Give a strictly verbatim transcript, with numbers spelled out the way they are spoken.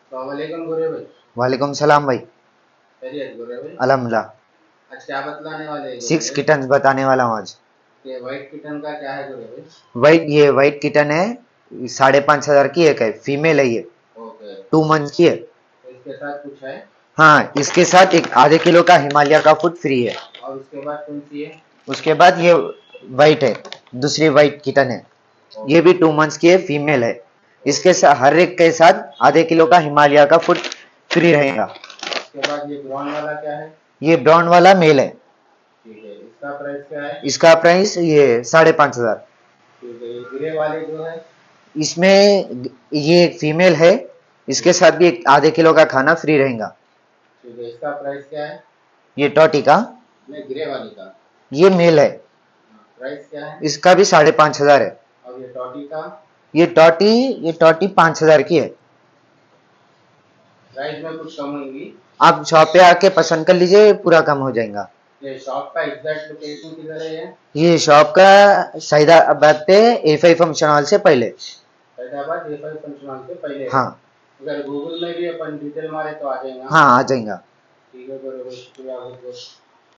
वालेकुम गोरे भाई। वालेकुम सलाम भाई। खैरियत गोरे भाई। अल्हम्दुलिल्लाह। आज क्या बतलाने वाले हैं गोरे सिक्स भाई? किटन्स बताने वाला हूँ आज। ये व्हाइट किटन का क्या है गोरे भाई? वाइट ये वाइट किटन है, साढ़े पाँच हजार की एक है, फीमेल है ये, ओके। टू मंथ की है। इसके साथ कुछ है? हाँ, इसके साथ एक आधे किलो का हिमालय का फूड फ्री है। और उसके बाद कौन सी है? उसके बाद ये वाइट है, दूसरी वाइट किटन है। ये भी टू मंथ्स की है, फीमेल है। इसके साथ हर एक के साथ आधे किलो का हिमालय का फूड फ्री रहेगा। उसके बाद ये ब्राउन वाला क्या है? ये ब्राउन वाला मेल है। ठीक है, इसका प्राइस क्या है? इसका प्राइस ये साढ़े पाँच हजार। ठीक है, ये ग्रे वाले जो है? इसमें ये एक फीमेल है, इसके साथ भी एक आधे किलो का खाना फ्री रहेगा। ठीक है, इसका प्राइस क्या है? ये टॉटी का, नहीं, ग्रे वाली का। ये मेल है, प्राइस क्या है? इसका भी साढ़े पाँच हजार है। और ये टॉटी का? ये टॉटी ये टॉटी पाँच हजार की है। प्राइस में कुछ कम होगी? आप शॉप पे आके पसंद कर लीजिए, पूरा कम हो जाएगा। ये शॉप का एग्जैक्ट लोकेशन किधर है? ये ये शॉप का सईदाबाद पे ए फाइव फंक्शन हॉल से पहले। Hyderabad A five function hall से पहले है। हाँ अगर गूगल में भी अपन डिटेल मारे तो आ जाएगा। हाँ, आ जाएगा। ठीक है, बरोबर, शुक्रिया बहुत बहुत।